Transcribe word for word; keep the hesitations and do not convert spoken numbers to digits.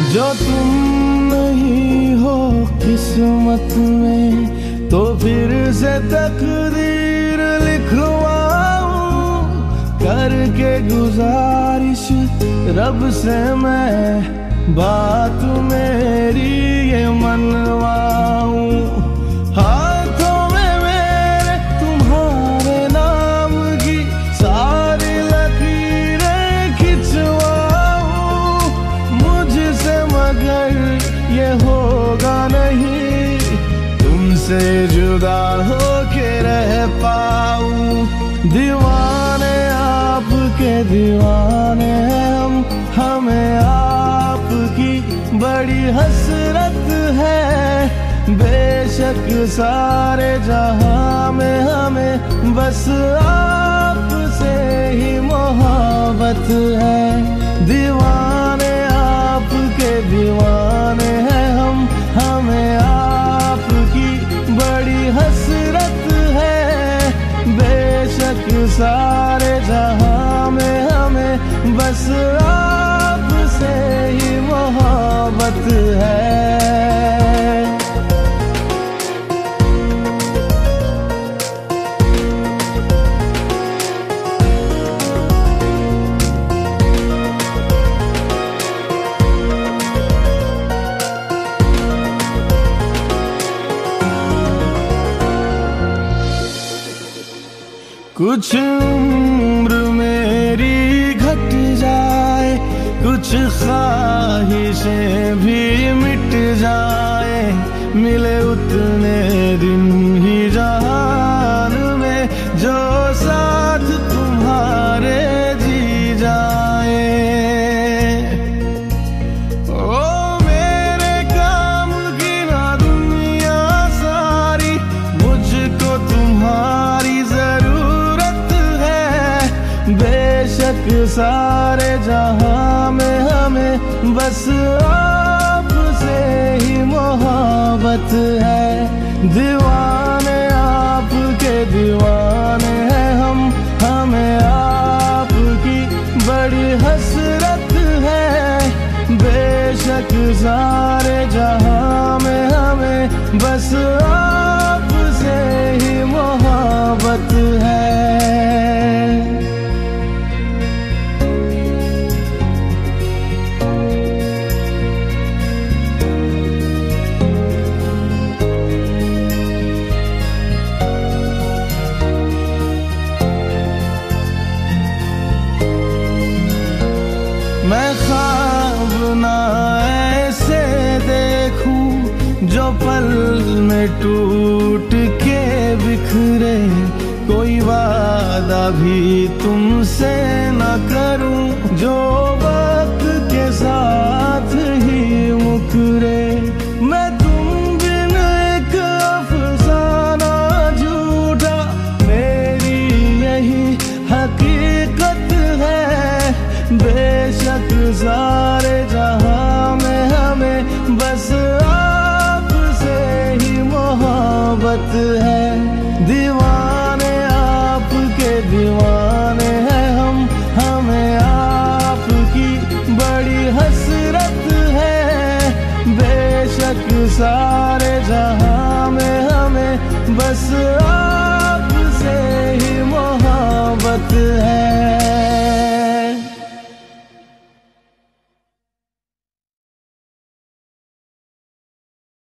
जो तुम नहीं हो किस्मत में तो फिर से तकदीर लिखवाऊं, करके गुजारिश रब से मैं बात मेरी ये मनवाऊं। हाथों में मेरे तुम्हारे नाम की सारी लकीरें खिंचवाऊं, मुझसे मगर ये होगा नहीं तुमसे जुदा हो के रह पाऊं। दीवाने आपके दीवाने हम, हमें आपकी बड़ी हसरत है। बेशक सारे जहां में हमें बस आपसे ही मोहब्बत है। दीवाने आपके दीवाने हैं हम, हमें आपकी बड़ी हसरत है। बेशक सारे जहां में हमें बस आपसे ही मोहब्बत है। कुछ उम्र मेरी घट जाए, कुछ ख्वाहिशें भी मिट जाए, मिले उतने दिन ही जहान में जो साथ तुम्हारे जी जाए। ओ मेरे काम की ना दुनिया सारी, मुझको तुम्हारी बेशक सारे जहां में हमें बस आपसे ही मोहब्बत है। दीवाने आपके दीवाने हैं हम, हमें आपकी बड़ी हसरत है। बेशक सारे जहां में हमें बस आपसे ही मोहब्बत है। मैं ख्वाब ना ऐसे देखूं जो पल में टूट के बिखरे, कोई वादा भी तुमसे न करूं जो वक्त के साथ ही मुकरे। मैं तुम बिन एक अफसाना झूठा, मेरी यही हकीकत है। बेशक सारे जहां में हमें बस आपसे ही मोहब्बत है। दीवाने आपके दीवाने हैं हम, हमें आपकी बड़ी हसरत है। बेशक सारे जहां में हमें बस आपसे ही मोहब्बत है।